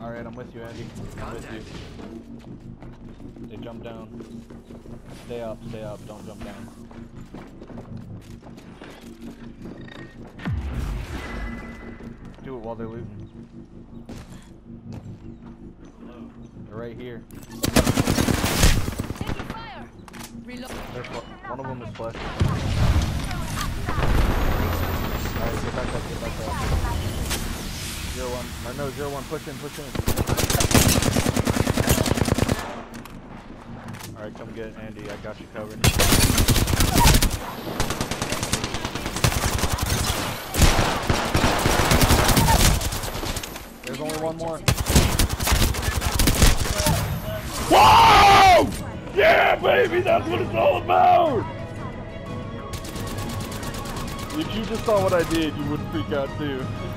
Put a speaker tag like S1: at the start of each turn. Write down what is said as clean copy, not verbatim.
S1: Alright, I'm with you, Andy. I'm with you. They jump down. Stay up, don't jump down. Do it while they're looting. They're right here.
S2: Taking fire. Reload.
S1: One of them is flesh. Alright, get back up. 0-1. Or no, 0-1. Push in. Alright, come get Andy. I got you covered. There's only one more. Whoa! Yeah, baby, that's what it's all about! If you just saw what I did, you would freak out too.